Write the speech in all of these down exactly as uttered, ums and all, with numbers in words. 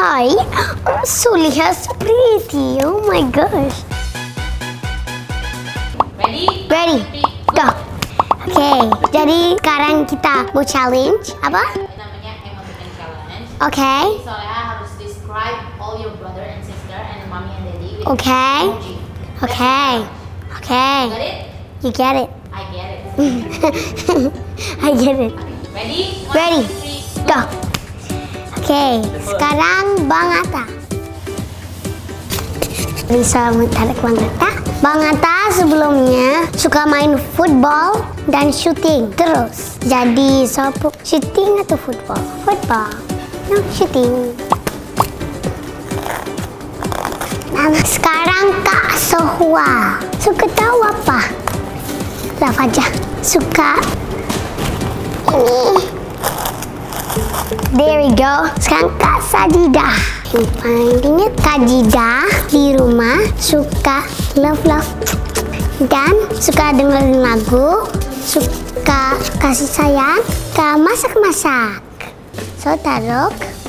Hi, Sulliha's pretty. Oh my gosh. Ready? Ready? Go. Oke, okay, jadi sekarang kita mau challenge apa? Ini namanya emoticon challenge. Oke. Okay. Soalnya harus describe all your brother and sister and mommy and daddy with Oke. Okay. emoji. Oke. Okay. Oke. Okay. Got it? You get it. I get it. I get it. Ready? One, Ready? two, three, Go. Oke, okay, sekarang Bang Atta. Bisa tarik Bang Atta. Bang Atta sebelumnya suka main football dan shooting terus. Jadi sopo shooting atau football? Football. No, shooting. Nah, sekarang Kak Sohwa suka tahu apa? Laf aja. Suka ini. There we go. Sekarang Kak Sajidah. Yang paling ingat Kak Jidah di rumah suka love love dan suka dengerin lagu, suka kasih sayang, suka masak-masak. So taruh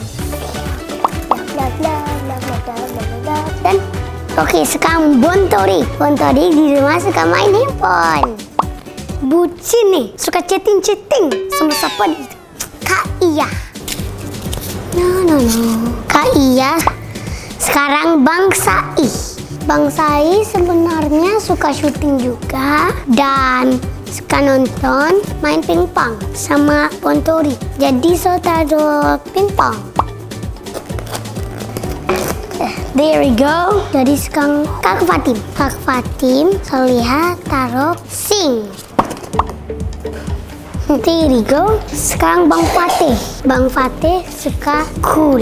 dan oke okay, sekarang Bontori. Bontori di rumah suka main handphone. Bucin nih, suka chatting-chatting sama siapa di situ? Kak Iya. No, no, no. Kak Iya. Sekarang Bang Sai. Bang Sai sebenarnya suka syuting juga dan suka nonton main pingpong sama Bontori. Jadi so taruh pingpong. There we go. Jadi sekarang Kak Fatim. Kak Fatim, saya lihat taruh sing. There we go. Sekarang Bang Fatih. Bang Fatih suka cool.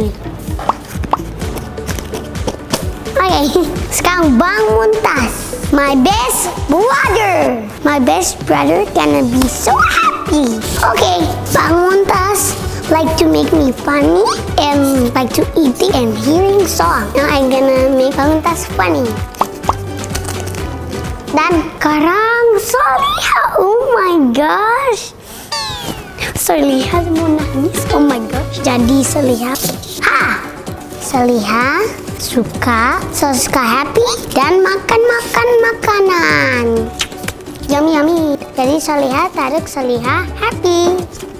Oke, okay. Sekarang Bang Muntas. My best brother. My best brother gonna be so happy. Okay, Bang Muntas like to make me funny and like to eating and hearing song. Now I'm gonna make Bang Muntas funny. Dan sekarang Soliha. Oh my gosh. Soliha mau nangis. Oh my gosh. Jadi Soliha. Ha. Soliha suka, suka happy dan makan-makan makanan. Yummy yummy. Jadi Soliha taruh Soliha happy.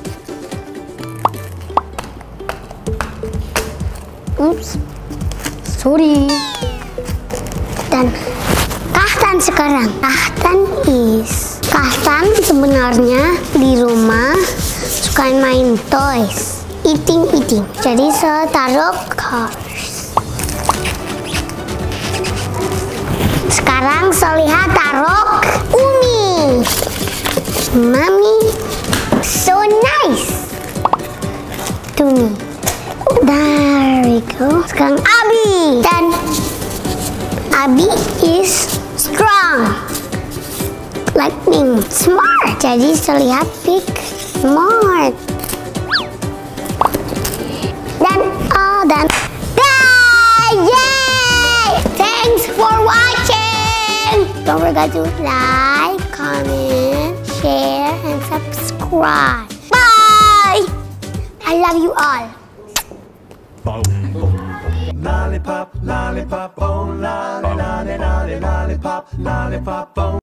Oops. Sorry. Dan Kahtan sekarang. Kahtan is. Kahtan sebenarnya di rumah suka main toys. Eating eating. Jadi saya taruh cars. Sekarang Soliha taruh Umi. Mami so nice to me. There we go. Sekarang Abi dan Abi is strong, lightning, smart. Jadi Soliha pick smart. Dan oh dan yay! Thanks for watching. Don't forget to like, comment, share, and subscribe. Bye. I love you all. Lollipop, lollipop, oh, lolly, lolly, lolly, lollipop, lollipop, oh.